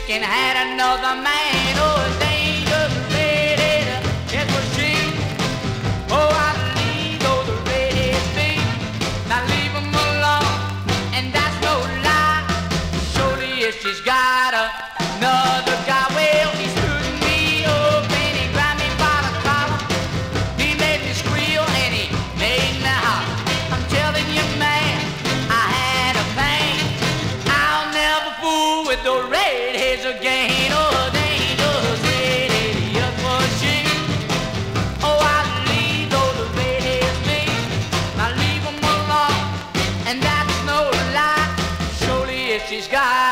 chicken had another man. Oh, a dangerous redhead, it was she. Oh, I believe those redheads be. Now leave them alone, and that's no lie. Surely if she's got another guy, well, he stood me up and he grabbed me by the collar. He made me squeal and he made me holler. I'm telling you, man, I had a pain. I'll never fool with the redheads again. Oh, dangerous redhead, yes, was she. Oh, I leave those redheads be. Now leave them alone, and that's no lie. Surely if she's got